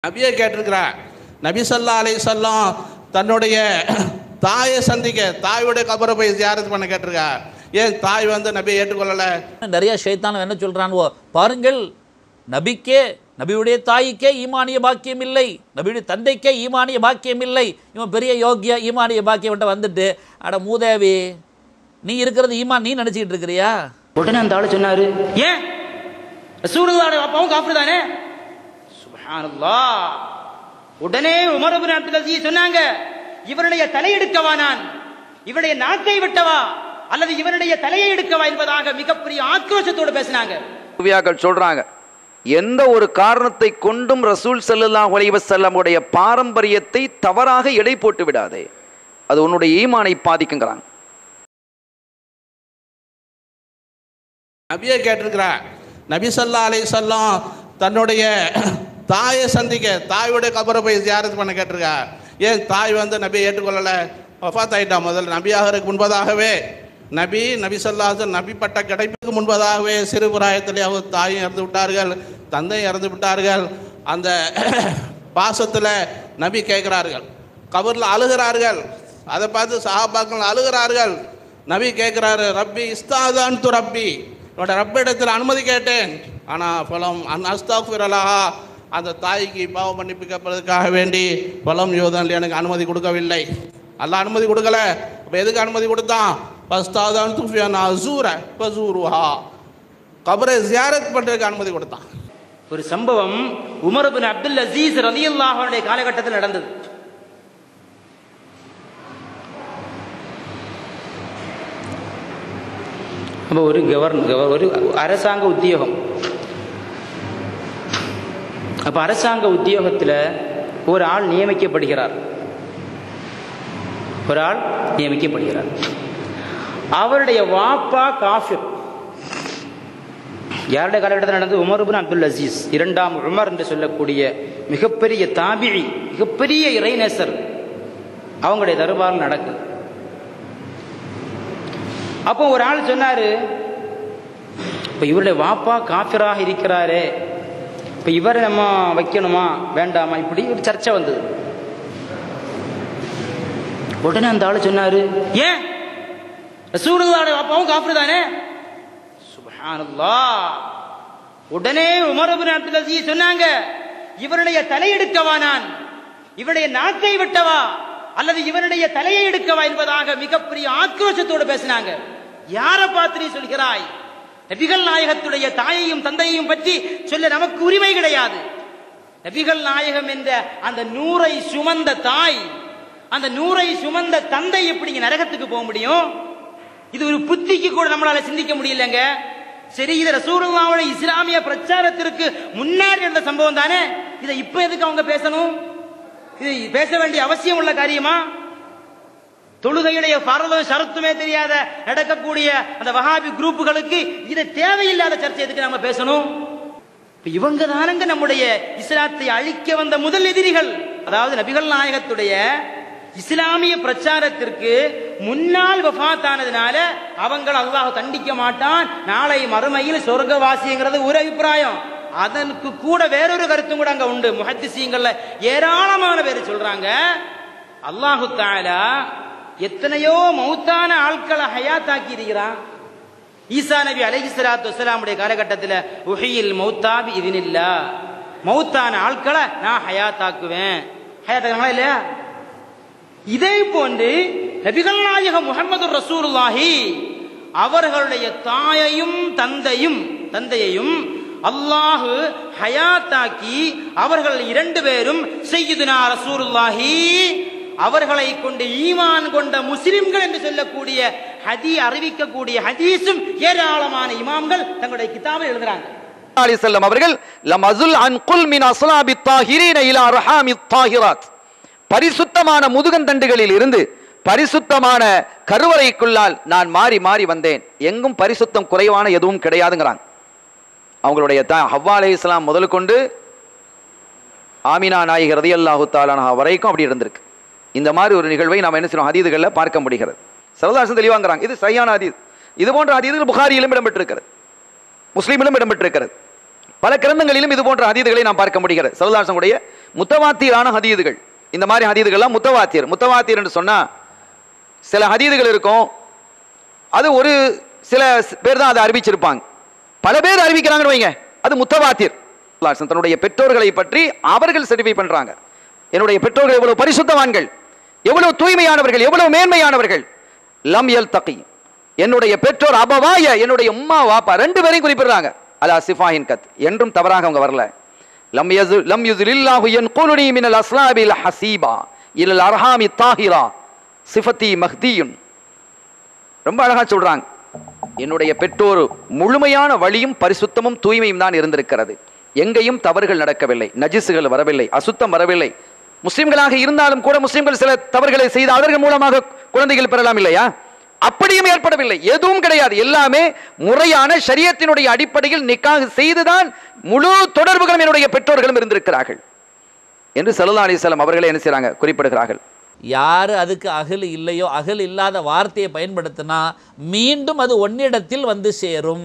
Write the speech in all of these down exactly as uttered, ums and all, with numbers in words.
நபியை கேட்டிருக்கிறார். நபி ஸல்லல்லாஹு அலைஹி வஸல்லம் தன்னுடைய தாயை சந்திக்க தாயுடைய கபரை போய் ஜியாரத் பண்ண கேட்டிருக்கார். ஏன் தாய் வந்து நபியை ஏற்றுக்கொள்ளலை? நிறைய ஷைத்தான் என்ன சொல்கிறான்வோ பாருங்கள், நபிக்கே நபியுடைய தாய்க்கே ஈமானிய பாக்கியம் இல்லை, நபியுடைய தந்தைக்கே ஈமானிய பாக்கியம் இல்லை, இவன் பெரிய யோகியா ஈமானிய பாக்கியம் வந்துட்டு அட மூதேவி நீ இருக்கிறது ஈமான் நீ நினச்சிக்கிட்டு இருக்கிறியா? உடனே அந்த ஆளு சொன்னாரு, ஏன் ரசூலுல்லாஹி அப்பாவும் காஃபிர் தானே? சுப்ஹானல்லாஹ். உடனே உமர் இப்னு அப்துல் அஸீஸ் சொன்னாங்க, இவருடைய தலையெடுக்கவா நான், இவருடைய நாக்கை வெட்டவா அல்லது இவருடைய தலையை எடுக்கவா என்பதாக மிகப்பெரிய ஆக்ரோஷத்தோடு பேசினாங்க. சொல்றாங்க, எந்த ஒரு காரணத்தை கொண்டும் ரசூல் ஸல்லல்லாஹு அலைஹி வஸல்லம் உடைய பாரம்பரியத்தை தவறாக எடை போட்டு விடாதே, அது உன்னுடைய ஈமானை பாதிக்குங்கிறாங்க. நபியை கேட்டிருக்கிறார். நபி ஸல்லல்லாஹு அலைஹி வஸல்லம் தன்னுடைய தாயை சந்திக்க தாயுடைய கபரை போய் ஜியாரத் பண்ண கேட்டிருக்கார். ஏன் தாய் வந்து நபியை ஏற்றுக்கொள்ளலை? வஃபாத் ஆயிட்டா. முதல்ல நபியாகிறதுக்கு முன்பதாகவே நபி நபி ஸல்லல்லாஹு அலைஹி வஸல்லம் நபி பட்ட கிடைப்புக்கு முன்பதாகவே சிறு பிராயத்திலே அவர் தாயும் இறந்து விட்டார்கள், தந்தையும் இறந்து விட்டார்கள். அந்த பாசத்தில் நபி கேட்கிறார்கள், கபரில் அழுகிறார்கள். அதை பார்த்து சஹாபாக்கள் அழுகிறார்கள். நபி கேட்குறாரு, ரப்பி இஸ்தாதான் து ரப்பி, என்னோட ரப்பிடத்தில் அனுமதி கேட்டேன், ஆனால் பலம் அன் அஸ்தாஃபிரலஹா, அந்த தாய்க்கு பாவம் மன்னிப்பிக்கப்படுறதுக்காக வேண்டி பலம் யோதனில் எனக்கு அனுமதி கொடுக்கவில்லை. அல்லாஹ் அனுமதி கொடுக்கல. அப்போ எதுக்கு அனுமதி கொடுத்தான்? பஸ்தாதான் துஃபியான் அசூர பசூருஹா, கபரை ஜியாரத் பண்ணுறதுக்கு அனுமதி கொடுத்தான். ஒரு சம்பவம் உமர் இப்னு அப்துல் அஸீஸ் ரலியல்லாஹு அன்ஹு காலகட்டத்தில் நடந்தது. அப்போ ஒரு கவர்னர் ஒரு அரசாங்க உத்தியோகம். அப்போ அரசாங்க உத்தியோகத்தில் ஒரு ஆள் நியமிக்கப்படுகிறார். ஒரு ஆள் நியமிக்கப்படுகிறார். அவருடைய வாப்பா காஃபிர். யாருடைய காலகட்டத்தில் நடந்தது? உமர் இப்னு அப்துல் அஸீஸ், இரண்டாம் உமர் என்று சொல்லக்கூடிய மிகப்பெரிய தாபிஇ, மிகப்பெரிய இறைநேசர், அவங்களுடைய தர்பாரில் நடக்குது. அப்போ ஒரு ஆள் சொன்னாரு, இப்ப இவருடைய வாப்பா காஃபிராக இருக்கிறாரே, இப்ப இவரை நம்ம வைக்கணுமா வேண்டாமா, இப்படி ஒரு சர்ச்சை வந்தது. உடனே அந்த ஆளு சொன்னாரு, ஏன் ரசூலுல்லாஹி வாப்பாவும் காஃபிர் தானே? சுப்ஹானல்லாஹ். உடனே உமர் இப்னு அப்துல் அஸீஸ் சொன்னாங்க, இவருடைய தலையெடுக்கவா நான், இவருடைய நாக்கை வெட்டவா அல்லது இவருடைய தலையை எடுக்கவா என்பதாக மிகப்பெரிய ஆக்ரோஷத்தோடு பேசினாங்க. யாரை பார்த்து நீ சொல்கிறாய்? நபிகள் நாயகத்துடைய தாயையும் தந்தையையும் பற்றி சொல்ல நமக்கு உரிமை கிடையாது. நபிகள் நாயகம் என்ற அந்த நூரை சுமந்த தாய், அந்த நூரை சுமந்த தந்தை எப்படி நரகத்துக்கு போக முடியும்? இது ஒரு புத்திக்கு கூட நம்மளால சிந்திக்க முடியலங்க. சரி, இது ரசூலுல்லாஹ்வுடைய இஸ்லாமிய பிரச்சாரத்திற்கு முன்னாடி நடந்த சம்பவம் தானே, இதை இப்ப எதுக்கு அவங்க பேசணும்? இது பேச வேண்டிய அவசியம் உள்ள காரியமா? தொழுகையுடைய ஃபர்தும் ஷரத்துமே தெரியாத நடக்கக்கூடிய அந்த வஹாபி குரூப்புகளுக்கு இது தேவையில்லாத சர்ச்சை எதுக்கு நம்ம பேசணும்? இவங்க தானங்க நம்முடைய இஸ்லாத்தை அழிக்க வந்த முதல் எதிரிகள். அதாவது நபிகள் நாயகத்துடைய இஸ்லாமிய பிரச்சாரத்திற்கு முன்னால் வஃபாத் ஆனதுனால அவங்கள் அல்லாஹ் தண்டிக்க மாட்டான், நாளை மறுமையில் சொர்க்கவாசிங்கிறது ஒரு அபிப்பிராயம். அதற்கு கூட வேறொரு கருத்தும் கூட அங்க உண்டு. முஹத்திஸீங்கள்ல ஏராளமான பேர் சொல்றாங்க, அல்லாஹு தஆலா எத்தனையோ மௌத்தான ஆட்களை ஹயாத்தாக்கி இருக்கிறான். ஈசா நபி அலைஹிஸ்ஸலாத்து வஸ்ஸலாமுடைய காலகட்டத்தில் உஹியில் மௌத்தா பி இத்னில்லாஹ், மௌத்தான ஆட்களை நான் ஹயாத்தாக்குவேன். ஹயாத்தாக்குறாங்களா இல்லையா? இதே போன்று நபிகள் நாயகம் முஹம்மது ரசூலுல்லாஹி அவர்களுடைய தாயையும் தந்தையும் தந்தையையும் அல்லாஹ் ஹயாத்தாக்கி அவர்கள் இரண்டு பேரும் சய்யிதுனா ரசூலுல்லாஹி அவர்களை கொண்டு ஈமான் கொண்ட முஸ்லிம்கள் என்று சொல்லக்கூடிய ஹதீ அறிவிக்கக்கூடிய ஹதீஸும் ஏராளமான இமாம்கள் தங்களுடைய கிதாபில் எழுதுறாங்க. அலிசல்லம் அவர்கள் லமஸுல் அன் குல் மின் அஸ்லாபித் தாஹிரீன இலா ரஹாமித் தாஹிராத், பரிசுத்தமான முதுகந்தண்டுகளில் இருந்து பரிசுத்தமான கருவறைக்குள்ளால் நான் மாறி மாறி வந்தேன், எங்கும் பரிசுத்தம் குறைவான எதுவும் கிடையாதுங்கிறாங்க. அவங்களுடைய தான் ஹவ்வா அலைஹிஸ்ஸலாம் முதல் கொண்டு ஆமினா நாயகி ரலியல்லாஹு தஆலா அன்ஹா வரைக்கும் அப்படி இருந்திருக்கு. இந்த மாதிரி ஒரு நிகழ்வை நாம் என்ன செய்யணும், ஹதீதுகளில் பார்க்க முடிகிறது. ஸல்லல்லாஹு அலைஹி வஸல்லம் தெளிவாங்கிறாங்க, இது சரியான ஹதீஸ். இது போன்ற ஹதீதுகள் புகாரியிலும் இடம்பெற்றிருக்கிறது, முஸ்லீமிலும் இடம்பெற்றிருக்கிறது. பல கிரந்தங்களிலும் இது போன்ற ஹதீதுகளை நாம் பார்க்க முடிகிறது. ஸல்லல்லாஹு அலைஹி வஸல்லம் முத்தவாத்திரான ஹதீதுகள், இந்த மாதிரி ஹதீதுகள்லாம் முத்தவாத்திர். முத்தவாத்திர் என்று சொன்னா சில ஹதீதுகள் இருக்கும், அது ஒரு சில பேர் தான் அதை அறிவிச்சிருப்பாங்க, பல பேர் அறிவிக்கிறாங்கன்னு வைங்க, அது முத்தவாத்திர். தன்னுடைய பெற்றோர்களை பற்றி அவர்கள் சர்டிஃபை பண்றாங்க. என்னுடைய பெற்றோர்கள் எவ்வளவு பரிசுத்தவான்கள், எவ்வளவு தூய்மையானவர்கள், எவ்வளவு மேன்மையானவர்கள். லம் யல்தகி, என்னுடைய பெற்றோர் அபவாய, என்னுடைய உம்மா வாப்பா ரெண்டு பேரையும் குறிப்பிடுறாங்க. அலா சிஃபாயின் கத், என்றும் தவறாக அவங்க வரல. லம் யஸு லம் யுஸிலில்லாஹு யன்குலுனி மினல் அஸ்லாபில் ஹசீபா இலல் அர்ஹாமி தாஹிரா சிஃபத்தி மஹ்தியுன். ரொம்ப அழகா சொல்றாங்க, என்னுடைய பெற்றோர் முழுமையான வழியும் பரிசுத்தமும் தூய்மையும் தான் இருந்திருக்கிறது. எங்கேயும் தவறுகள் நடக்கவில்லை, நஜிசுகள் வரவில்லை, அசுத்தம் வரவில்லை. முஸ்லிம்களாக இருந்தாலும் கூட முஸ்லிம்கள் சில தவறுகளை செய்து அவர்கள் மூலமாக குழந்தைகள் பெறலாம் இல்லையா? அப்படியும் ஏற்படவில்லை, எதுவும் கிடையாது. எல்லாமே முறையான ஷரியத்தினுடைய அடிப்படையில் நிக்காஹ் செய்துதான் முழு தொடர்புகளும் என்னுடைய பெற்றோர்களும் இருந்திருக்கிறார்கள் என்று ஸல்லல்லாஹு அலைஹி வஸல்லம் அவர்களே என்ன செய்றாங்க, குறிப்பிடுகிறார்கள். யார் அதுக்கு அகல் இல்லையோ, அகல் இல்லாத வார்த்தையை பயன்படுத்தினா மீண்டும் அது ஒன்னிடத்தில் வந்து சேரும்.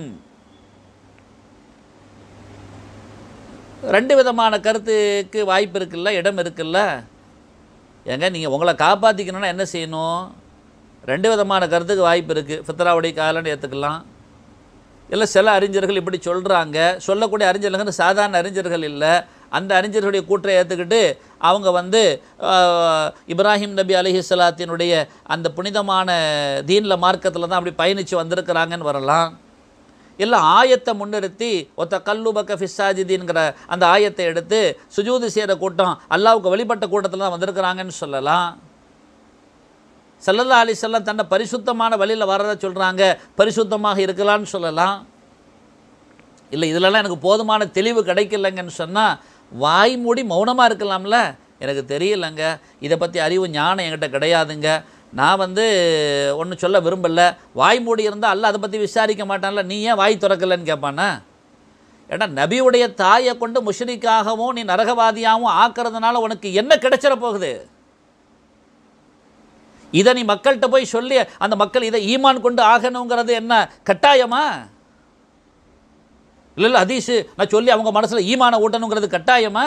ரெண்டு விதமான கருத்துக்கு வாய்ப்பு இருக்குல்ல, இடம் இருக்குல்ல. ஏங்க நீங்கள் உங்களை காப்பாற்றிக்கணும்னா என்ன செய்யணும்? ரெண்டு விதமான கருத்துக்கு வாய்ப்பு இருக்குது. ஃபித்ராவுடைய காலன்னு ஏற்றுக்கலாம், இல்லை சில அறிஞர்கள் இப்படி சொல்கிறாங்க. சொல்லக்கூடிய அறிஞர்கள் சாதாரண அறிஞர்கள் இல்லை, அந்த அறிஞர்களுடைய கூற்றை ஏற்றுக்கிட்டு அவங்க வந்து இப்ராஹிம் நபி அலைஹிஸ்ஸலாத்தினுடைய அந்த புனிதமான தீனில் மார்க்கத்தில் தான் அப்படி பயணித்து வந்திருக்கிறாங்கன்னு வரலாம். இல்லை ஆயத்தை முன்னிறுத்தி ஒத்த கல்லுபக்க ஃபிஸ்ஸாஜிதின்கிற அந்த ஆயத்தை எடுத்து சுஜூது செய்கிற கூட்டம் அல்லாவுக்கு வழிபட்ட கூட்டத்தில் தான் வந்திருக்கிறாங்கன்னு சொல்லலாம். ஸல்லல்லாஹு அலைஹி வஸல்லம் தன்னை பரிசுத்தமான வழியில் வரதை சொல்கிறாங்க, பரிசுத்தமாக இருக்கலான்னு சொல்லலாம். இல்லை இதிலெல்லாம் எனக்கு போதுமான தெளிவு கிடைக்கலங்கன்னு சொன்னால் வாய் மூடி மௌனமாக இருக்கலாம்ல. எனக்கு தெரியலைங்க, இதை பற்றி அறிவு ஞானம் என்கிட்ட கிடையாதுங்க, நான் வந்து ஒன்று சொல்ல விரும்பலை. வாய் மூடி இருந்தால் அல்ல அதை பற்றி விசாரிக்க மாட்டான்ல, நீ ஏன் வாய் திறக்கலைன்னு கேட்பானா? ஏன்னா நபியுடைய தாயை கொண்டு முஷ்ரிக்காகவும் நீ நரகவாதியாகவும் ஆக்கிறதுனால உனக்கு என்ன கிடைச்சிட போகுது? இதை நீ மக்கள்கிட்ட போய் சொல்லி அந்த மக்கள் இதை ஈமான் கொண்டு ஆகணுங்கிறது என்ன கட்டாயமா? இல்லை இல்லை ஹதீஸு நான் சொல்லி அவங்க மனசில் ஈமான ஊட்டணுங்கிறது கட்டாயமா?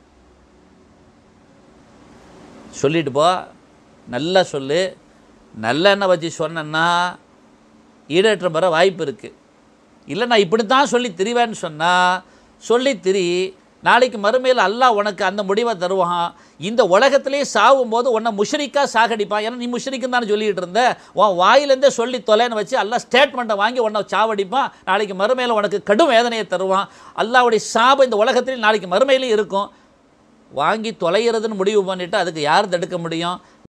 சொல்லிட்டு போ, நல்லா சொல்லு. நல்ல எண்ணெய் வச்சு சொன்னேன்னா ஈடேற்றம் பெற வாய்ப்பு இருக்குது. இல்லை நான் இப்படி தான் சொல்லி திரிவேன்னு சொன்னால் சொல்லி திரி, நாளைக்கு மறுமையில் அல்லாஹ் உனக்கு அந்த முடிவை தருவான். இந்த உலகத்திலே சாகும்போது உன்னை முஷ்ரிக்கா சாகடிப்பான். ஏன்னா நீ முஷ்ரிக்குன்னு தானே சொல்லிகிட்டு இருந்த, உன் வாயிலேருந்தே சொல்லி தொலைன்னு வச்சு அல்லாஹ் ஸ்டேட்மெண்ட்டை வாங்கி உன்னை சாவடிப்பான். நாளைக்கு மறுமையில் உனக்கு கடும் வேதனையை தருவான். அல்லாஹ்வுடைய சாபம் இந்த உலகத்திலே நாளைக்கு மறுமையிலையும் இருக்கும். வாங்கி தொலைகிறதுன்னு முடிவு பண்ணிவிட்டு அதுக்கு யார் தடுக்க முடியும்?